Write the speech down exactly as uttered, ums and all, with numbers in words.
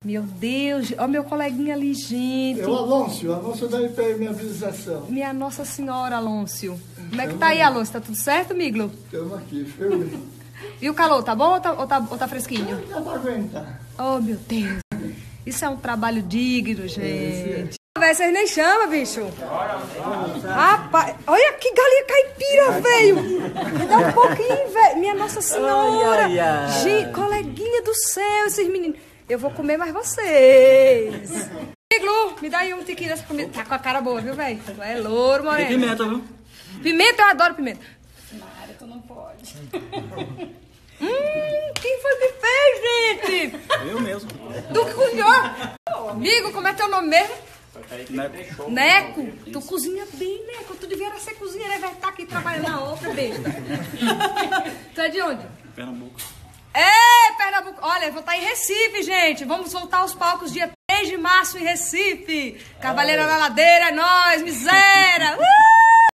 Meu Deus, ó meu coleguinha ali, gente. É o Alonso, Alonso da I P M Habilitação. Minha Nossa Senhora, Alonso. Como é que tá aí, Alonso? Tá tudo certo, Miglo? Estamos aqui, firme. E o calor, tá bom ou tá, ou tá, ou tá fresquinho? Dá pra aguentar. Oh, meu Deus. Isso é um trabalho digno, gente. Véi, vocês nem chamam, bicho. Rapaz, olha que galinha caipira, velho. Me dá um pouquinho, velho. Minha Nossa Senhora. Ai, ai, ai. Gente, coleguinha do céu, esses meninos. Eu vou comer mais vocês. Iglu, me dá aí um tiquinho dessa comida. Tá com a cara boa, viu, velho? Tu é louro, moreno. Tem pimenta, viu? Pimenta, eu adoro pimenta. Mário, tu não pode. Hum, quem foi que fez, gente? Eu mesmo. Tu que cozinhou? Amigo, como é teu nome mesmo? Neco. Neco, tu cozinha bem, Neco. Tu devia ser cozinheiro, vai estar aqui trabalhando na outra, besta. Tu é de onde? Pernambuco. Ei, Pernambuco. Olha, eu vou estar em Recife, gente. Vamos voltar aos palcos dia três de março em Recife. Cavaleira na Ladeira, é nóis, miséria.